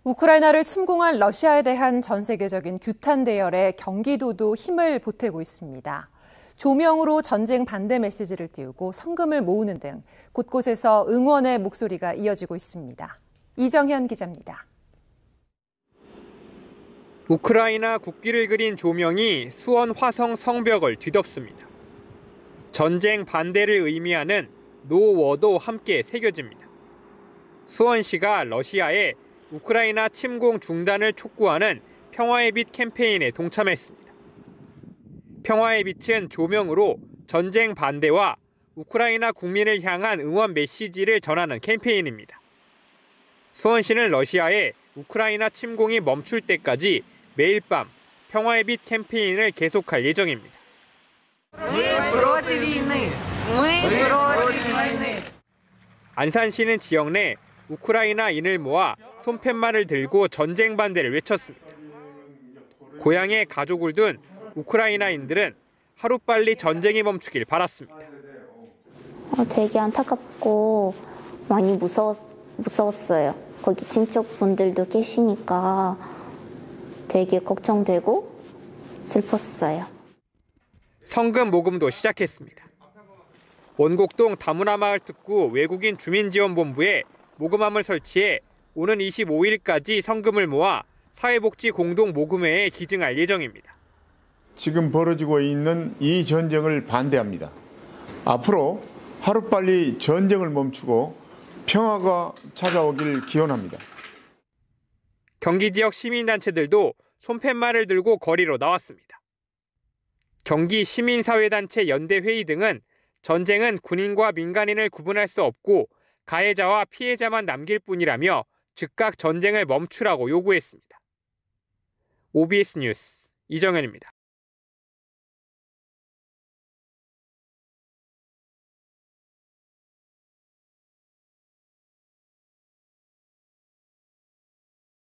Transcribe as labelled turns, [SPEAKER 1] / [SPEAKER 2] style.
[SPEAKER 1] 우크라이나를 침공한 러시아에 대한 전 세계적인 규탄 대열에 경기도도 힘을 보태고 있습니다. 조명으로 전쟁 반대 메시지를 띄우고 성금을 모으는 등 곳곳에서 응원의 목소리가 이어지고 있습니다. 이정현 기자입니다.
[SPEAKER 2] 우크라이나 국기를 그린 조명이 수원 화성 성벽을 뒤덮습니다. 전쟁 반대를 의미하는 노워도 함께 새겨집니다. 수원시가 러시아에 우크라이나 침공 중단을 촉구하는 평화의 빛 캠페인에 동참했습니다. 평화의 빛은 조명으로 전쟁 반대와 우크라이나 국민을 향한 응원 메시지를 전하는 캠페인입니다. 수원시는 러시아에 우크라이나 침공이 멈출 때까지 매일 밤 평화의 빛 캠페인을 계속할 예정입니다. 안산시는 지역 내 우크라이나인을 모아 손팻말을 들고 전쟁 반대를 외쳤습니다. 고향에 가족을 둔 우크라이나인들은 하루빨리 전쟁이 멈추길 바랐습니다.
[SPEAKER 3] 되게 안타깝고 많이 무서웠어요. 거기 친척분들도 계시니까 되게 걱정되고 슬펐어요.
[SPEAKER 2] 성금 모금도 시작했습니다. 원곡동 다문화마을 특구 외국인 주민지원본부에 모금함을 설치해 오는 25일까지 성금을 모아 사회복지 공동 모금회에 기증할 예정입니다.
[SPEAKER 4] 지금 벌어지고 있는 이 전쟁을 반대합니다. 앞으로 하루빨리 전쟁을 멈추고 평화가 찾아오길 기원합니다.
[SPEAKER 2] 경기 지역 시민단체들도 손팻말을 들고 거리로 나왔습니다. 경기 시민사회단체 연대회의 등은 전쟁은 군인과 민간인을 구분할 수 없고 가해자와 피해자만 남길 뿐이라며 즉각 전쟁을 멈추라고 요구했습니다. OBS 뉴스 이정현입니다.